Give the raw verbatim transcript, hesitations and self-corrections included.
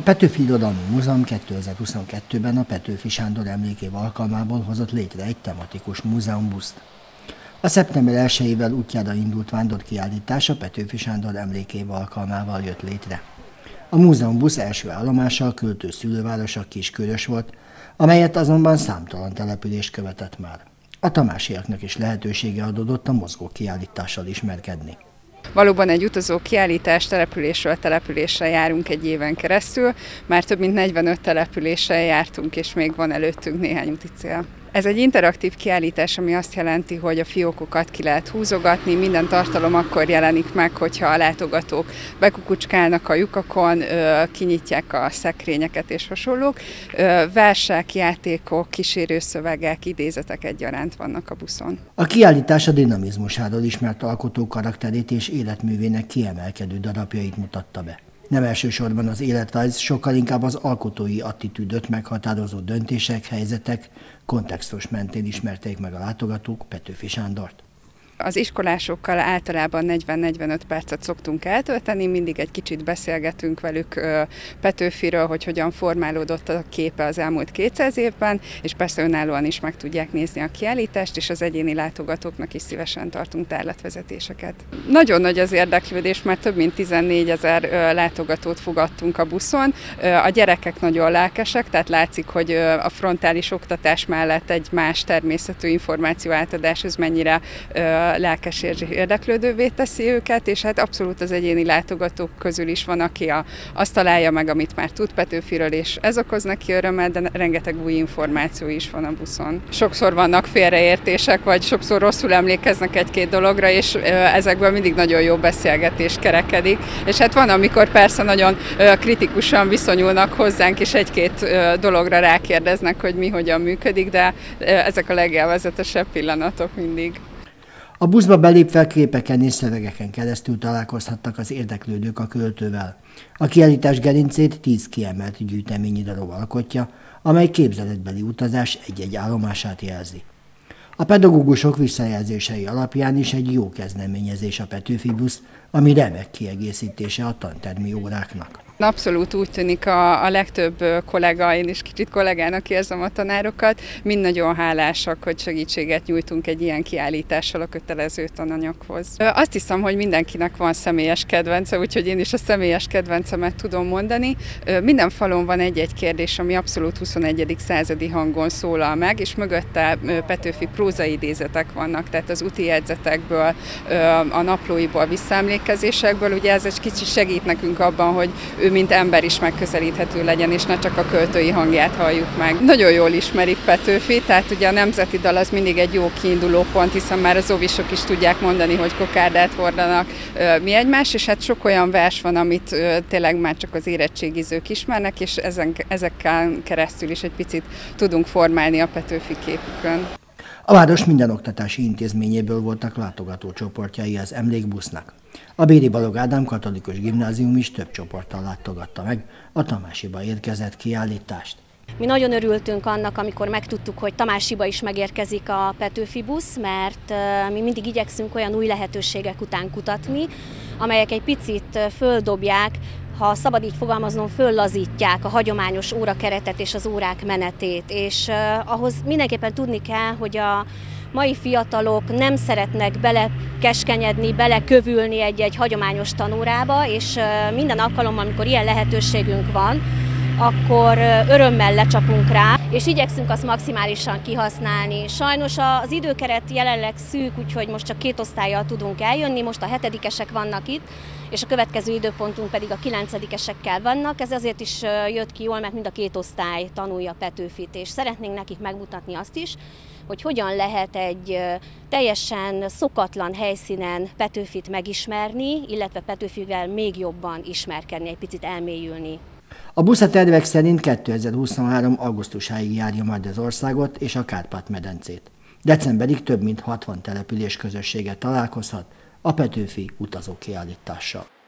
Petőfi Irodalmi Múzeum kétezer-huszonkettőben a Petőfi Sándor emlékév alkalmából hozott létre egy tematikus múzeumbuszt. A szeptember elsejével útjára indult vándorkiállítás a Petőfi Sándor emlékév alkalmával jött létre. A múzeumbusz első állomása a költő szülővárosa Kiskörös volt, amelyet azonban számtalan települést követett már. A tamásiaknak is lehetősége adódott a mozgó kiállítással ismerkedni. Valóban egy utazó kiállítás, településről településre járunk egy éven keresztül. Már több mint negyvenöt településsel jártunk, és még van előttünk néhány úti cél. Ez egy interaktív kiállítás, ami azt jelenti, hogy a fiókokat ki lehet húzogatni, minden tartalom akkor jelenik meg, hogyha a látogatók bekukucskálnak a lyukakon, kinyitják a szekrényeket és hasonlók. Versek, játékok, kísérőszövegek, idézetek egyaránt vannak a buszon. A kiállítás a dinamizmusáról ismert alkotó karakterét és életművének kiemelkedő darabjait mutatta be. Nem elsősorban az életrajz, sokkal inkább az alkotói attitűdöt meghatározó döntések, helyzetek, kontextus mentén ismerték meg a látogatók Petőfi Sándort. Az iskolásokkal általában negyven-negyvenöt percet szoktunk eltölteni, mindig egy kicsit beszélgetünk velük Petőfiről, hogy hogyan formálódott a képe az elmúlt kétszáz évben, és persze önállóan is meg tudják nézni a kiállítást, és az egyéni látogatóknak is szívesen tartunk tárlatvezetéseket. Nagyon nagy az érdeklődés, mert több mint tizennégyezer látogatót fogadtunk a buszon. A gyerekek nagyon lelkesek, tehát látszik, hogy a frontális oktatás mellett egy más természetű információ átadás, ez mennyire lelkes érdeklődővé teszi őket, és hát abszolút az egyéni látogatók közül is van, aki a, azt találja meg, amit már tud Petőfiről, és ez okoz neki örömet, de rengeteg új információ is van a buszon. Sokszor vannak félreértések, vagy sokszor rosszul emlékeznek egy-két dologra, és ezekből mindig nagyon jó beszélgetés kerekedik, és hát van, amikor persze nagyon kritikusan viszonyulnak hozzánk, és egy-két dologra rákérdeznek, hogy mi hogyan működik, de ezek a legélvezetesebb pillanatok mindig. A buszba belépve képeken és szövegeken keresztül találkozhattak az érdeklődők a költővel. A kiállítás gerincét tíz kiemelt gyűjteményi darab alkotja, amely képzeletbeli utazás egy-egy állomását jelzi. A pedagógusok visszajelzései alapján is egy jó kezdeményezés a Petőfi busz, ami remek kiegészítése a tantermi óráknak. Abszolút úgy tűnik a, a legtöbb kollega, én is kicsit kollégának érzem a tanárokat, mind nagyon hálásak, hogy segítséget nyújtunk egy ilyen kiállítással a kötelező tananyaghoz. Azt hiszem, hogy mindenkinek van személyes kedvence, úgyhogy én is a személyes kedvencemet tudom mondani. Minden falon van egy-egy kérdés, ami abszolút huszonegyedik századi hangon szólal meg, és mögötte Petőfi prózaidézetek vannak, tehát az úti jegyzetekből, a naplóiból, visszaemlékezésekből. Ugye ez egy kicsit segít nekünk abban, hogy ő mint ember is megközelíthető legyen, és ne csak a költői hangját halljuk meg. Nagyon jól ismerik Petőfi, tehát ugye a nemzeti dal az mindig egy jó kiinduló pont, hiszen már az óvisok is tudják mondani, hogy kokárdát hordanak, mi egymás, és hát sok olyan vers van, amit tényleg már csak az érettségizők ismernek, és ezen, ezekkel keresztül is egy picit tudunk formálni a Petőfi képükön. A város minden oktatási intézményéből voltak látogatócsoportjai az emlékbusznak. A Béri Balogh Ádám Katolikus Gimnázium is több csoporttal látogatta meg a Tamásiba érkezett kiállítást. Mi nagyon örültünk annak, amikor megtudtuk, hogy Tamásiba is megérkezik a Petőfi busz, mert mi mindig igyekszünk olyan új lehetőségek után kutatni, amelyek egy picit földobják, ha szabad így fogalmaznom, föllazítják a hagyományos órakeretet és az órák menetét. És uh, ahhoz mindenképpen tudni kell, hogy a mai fiatalok nem szeretnek belekeskenyedni, belekövülni egy-egy hagyományos tanórába, és uh, minden alkalommal, amikor ilyen lehetőségünk van, akkor örömmel lecsapunk rá, és igyekszünk azt maximálisan kihasználni. Sajnos az időkeret jelenleg szűk, úgyhogy most csak két osztállyal tudunk eljönni, most a hetedikesek vannak itt, és a következő időpontunk pedig a kilencedikesekkel vannak. Ez azért is jött ki jól, mert mind a két osztály tanulja Petőfit, és szeretnénk nekik megmutatni azt is, hogy hogyan lehet egy teljesen szokatlan helyszínen Petőfit megismerni, illetve Petőfivel még jobban ismerkedni, egy picit elmélyülni. A busz a tervek szerint kétezer-huszonhárom augusztusáig járja majd az országot és a Kárpát-medencét. Decemberig több mint hatvan település közössége találkozhat a Petőfi utazókiállítással.